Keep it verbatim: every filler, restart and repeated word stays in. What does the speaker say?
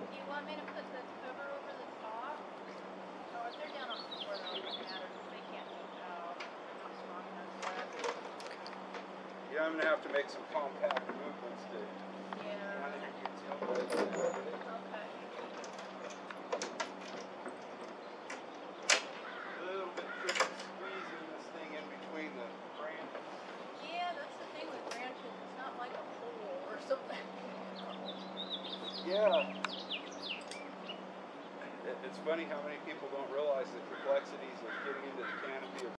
Do you want me to put the cover over the top? No, if they're down on the floor, though, it don't matter because they can't move out. They're not strong enough yet. Yeah, I'm gonna have to make some compact movements to Yeah. manage your tail blades. Okay. A little bit tricky squeezing this thing in between the branches. Yeah, that's the thing with branches. It's not like a pole or something. Yeah. It, it's funny how many people don't realize the complexities of getting into the canopy of